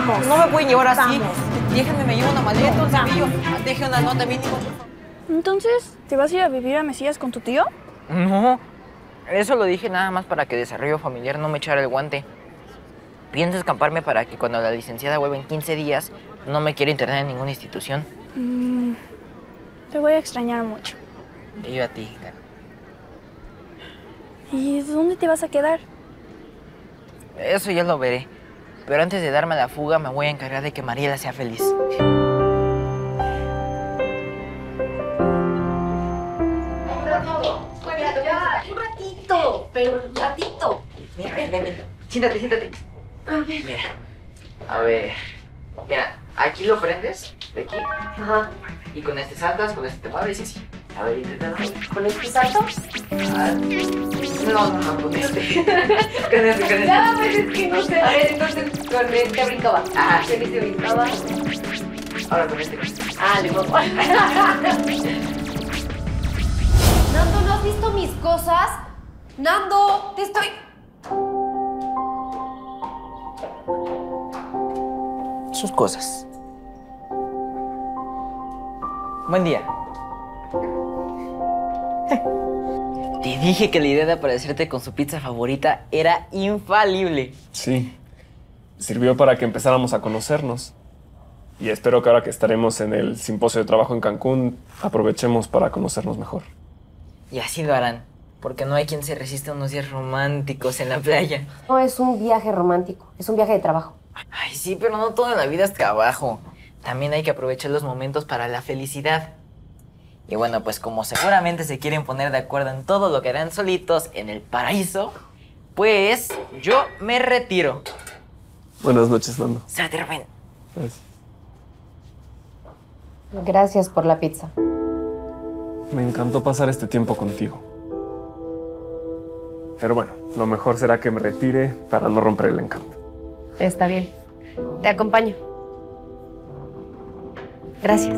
No me pueden llevar así. Déjenme, me llevo una maleta, un cepillo. Deje una nota mínimo. Entonces, ¿te vas a ir a vivir a Mesías con tu tío? No, eso lo dije nada más para que desarrollo familiar no me echara el guante. Pienso escaparme para que cuando la licenciada vuelva en 15 días no me quiera internar en ninguna institución. Te voy a extrañar mucho. Y yo a ti, Caro. ¿Y dónde te vas a quedar? Eso ya lo veré. Pero antes de darme la fuga, me voy a encargar de que Mariela sea feliz. Un ratito, pero un ratito. Mira, ven. Siéntate. Mira, a ver. Mira, aquí lo prendes, de aquí. Ajá. Y con este saltas, con este te mueves y así. A ver, inténtalo. ¿Con este salto? No, con este. Con este. Ya, pues es que no sé. A ver, entonces con este brincaba. Ah, con este brincaba. Ahora con este. Ah, le voy a... Nando, ¿no has visto mis cosas? Nando, te estoy... Sus cosas. Buen día. Te dije que la idea de aparecerte con su pizza favorita era infalible. Sí. Sirvió para que empezáramos a conocernos. Y espero que ahora que estaremos en el simposio de trabajo en Cancún, aprovechemos para conocernos mejor. Y así lo harán, porque no hay quien se resista a unos días románticos en la playa. No es un viaje romántico, es un viaje de trabajo. Ay, sí, pero no toda la vida es trabajo. También hay que aprovechar los momentos para la felicidad. Y bueno, pues como seguramente se quieren poner de acuerdo en todo lo que harán solitos en el paraíso, pues yo me retiro. Buenas noches, Nando. Se retira, ven. Gracias. Gracias por la pizza. Me encantó pasar este tiempo contigo. Pero bueno, lo mejor será que me retire para no romper el encanto. Está bien. Te acompaño. Gracias.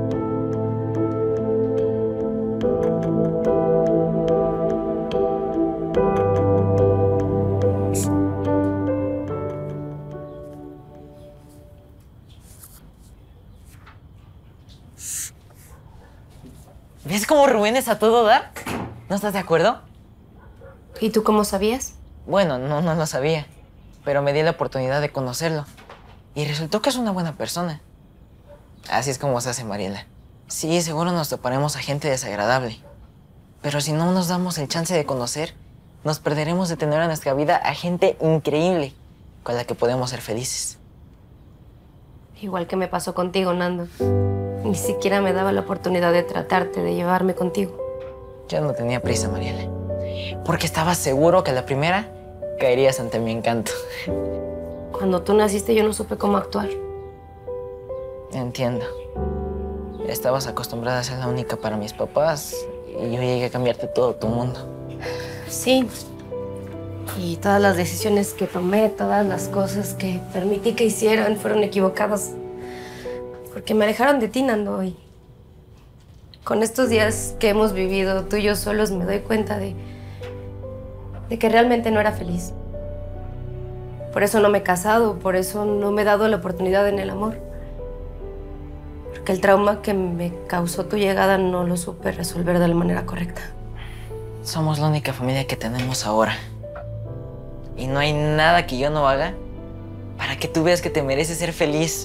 ¿Ves cómo Rubén es a todo dar? ¿No estás de acuerdo? ¿Y tú cómo sabías? Bueno, no lo sabía, pero me di la oportunidad de conocerlo. Y resultó que es una buena persona. Así es como se hace, Mariela. Sí, seguro nos toparemos a gente desagradable. Pero si no nos damos el chance de conocer, nos perderemos de tener en nuestra vida a gente increíble con la que podemos ser felices. Igual que me pasó contigo, Nando. Ni siquiera me daba la oportunidad de tratarte, de llevarme contigo. Yo no tenía prisa, Mariela. Porque estaba seguro que a la primera caerías ante mi encanto. Cuando tú naciste yo no supe cómo actuar. Entiendo. Estabas acostumbrada a ser la única para mis papás y yo llegué a cambiarte todo tu mundo. Sí. Y todas las decisiones que tomé, todas las cosas que permití que hicieran fueron equivocadas. Porque me alejaron de ti, Nando. Y con estos días que hemos vivido tú y yo solos me doy cuenta de que realmente no era feliz. Por eso no me he casado, por eso no me he dado la oportunidad en el amor. Porque el trauma que me causó tu llegada no lo supe resolver de la manera correcta. Somos la única familia que tenemos ahora. Y no hay nada que yo no haga para que tú veas que te mereces ser feliz.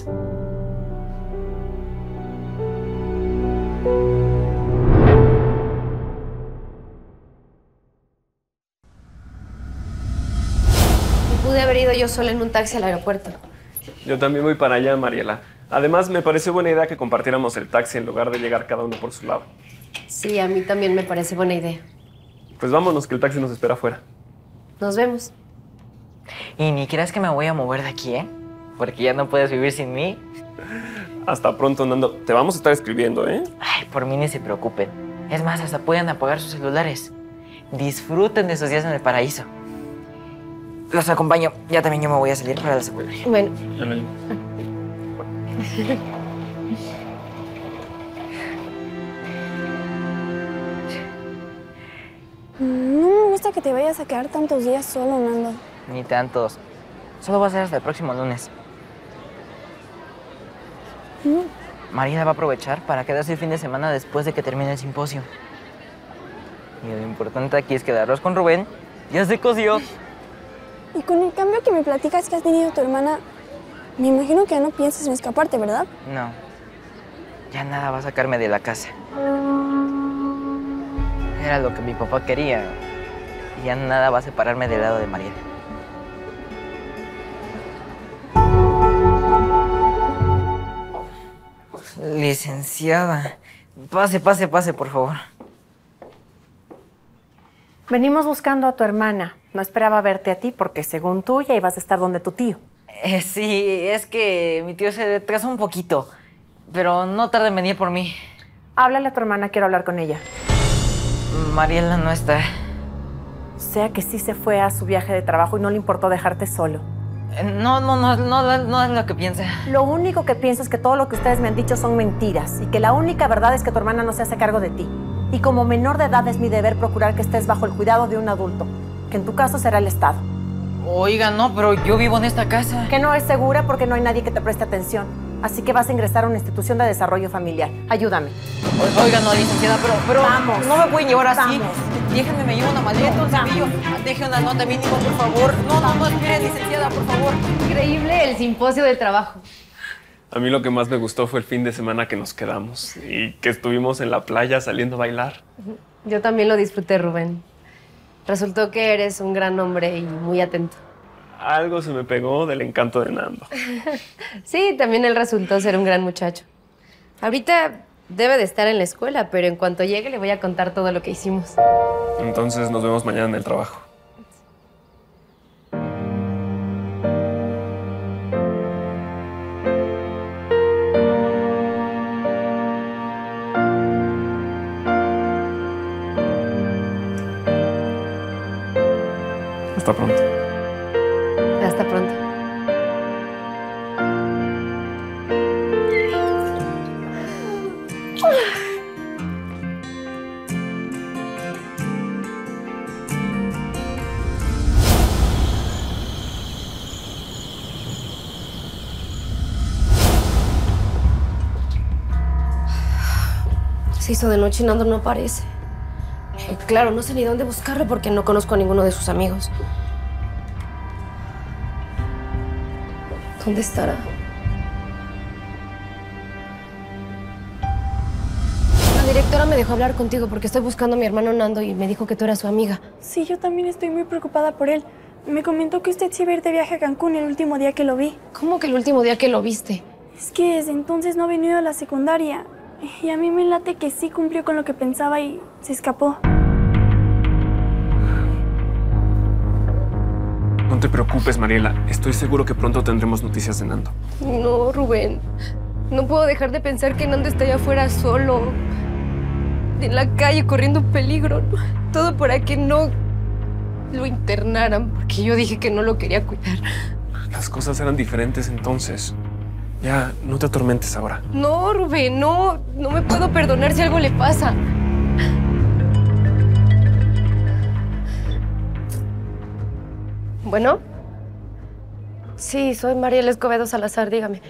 Pude haber ido yo sola en un taxi al aeropuerto. Yo también voy para allá, Mariela. Además, me pareció buena idea que compartiéramos el taxi en lugar de llegar cada uno por su lado. Sí, a mí también me parece buena idea. Pues vámonos, que el taxi nos espera afuera. Nos vemos. Y ni creas que me voy a mover de aquí, ¿eh? Porque ya no puedes vivir sin mí. Hasta pronto, Nando. Te vamos a estar escribiendo, ¿eh? Ay, por mí ni se preocupen. Es más, hasta pueden apagar sus celulares. Disfruten de esos días en el paraíso. Los acompaño. Ya también yo me voy a salir para la secundaria. Bueno. No me gusta que te vayas a quedar tantos días solo, Nando. Ni tantos. Solo va a ser hasta el próximo lunes. Mariela va a aprovechar para quedarse el fin de semana después de que termine el simposio. Y lo importante aquí es que el arroz con Rubén ya se coció. Y con el cambio que me platicas que has tenido tu hermana, me imagino que ya no piensas en escaparte, ¿verdad? No, ya nada va a sacarme de la casa. Era lo que mi papá quería. Y ya nada va a separarme del lado de Mariela. Licenciada, pase, por favor. Venimos buscando a tu hermana. No esperaba verte a ti porque, según tú, ya ibas a estar donde tu tío. Sí, es que mi tío se retrasó un poquito, pero no tarda en venir por mí. Háblale a tu hermana, quiero hablar con ella. Mariela no está. O sea que sí se fue a su viaje de trabajo y no le importó dejarte solo. No es lo que piensa. Lo único que pienso es que todo lo que ustedes me han dicho son mentiras y que la única verdad es que tu hermana no se hace cargo de ti. Y como menor de edad es mi deber procurar que estés bajo el cuidado de un adulto, que en tu caso será el Estado. Oiga, no, pero yo vivo en esta casa. Que no es segura porque no hay nadie que te preste atención. Así que vas a ingresar a una institución de desarrollo familiar. Ayúdame. Oiga, no, licenciada, pero Vamos. no me pueden llevar así. Vamos. Déjenme, me llevo una maleta, un cepillo. Deje una nota mínima, por favor. No, espere, licenciada, por favor. Increíble el simposio del trabajo. A mí lo que más me gustó fue el fin de semana que nos quedamos y que estuvimos en la playa saliendo a bailar. Yo también lo disfruté, Rubén. Resultó que eres un gran hombre y muy atento. Algo se me pegó del encanto de Nando. Sí, también él resultó ser un gran muchacho. Ahorita debe de estar en la escuela, pero en cuanto llegue le voy a contar todo lo que hicimos. Entonces nos vemos mañana en el trabajo. Hasta pronto. Hasta pronto. Se hizo de noche y Nando no aparece. Claro, no sé ni dónde buscarlo porque no conozco a ninguno de sus amigos. ¿Dónde estará? La directora me dejó hablar contigo porque estoy buscando a mi hermano Nando y me dijo que tú eras su amiga. Sí, yo también estoy muy preocupada por él. Me comentó que usted se iba a ir de viaje a Cancún el último día que lo vi. ¿Cómo que el último día que lo viste? Es que desde entonces no ha venido a la secundaria. Y a mí me late que sí cumplió con lo que pensaba y se escapó. No te preocupes, Mariela. Estoy seguro que pronto tendremos noticias de Nando. No, Rubén. No puedo dejar de pensar que Nando está allá afuera solo. En la calle, corriendo peligro. Todo para que no lo internaran, porque yo dije que no lo quería cuidar. Las cosas eran diferentes entonces. Ya, no te atormentes ahora. No, Rubén, no me puedo perdonar si algo le pasa. ¿Bueno? Sí, soy Mariela Escobedo Salazar, dígame.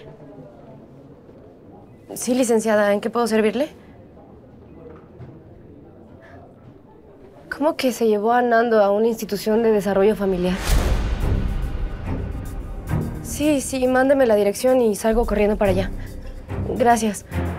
Sí, licenciada, ¿en qué puedo servirle? ¿Cómo que se llevó a Nando a una institución de desarrollo familiar? Sí, mándeme la dirección y salgo corriendo para allá. Gracias.